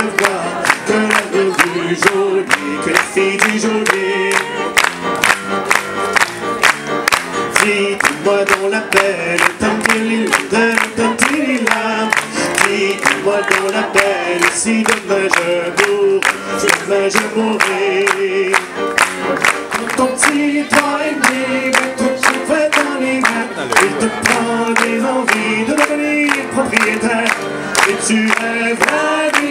voir que la revue jolie, que les filles du geôlier. Dites-moi dans la belle, dites-moi dans la belle, si demain je mourrai. Quand ton petit doigt est né, mais tout se fait dans les mains, il te prend des envies de devenir propriétaire, et tu rêves la vie.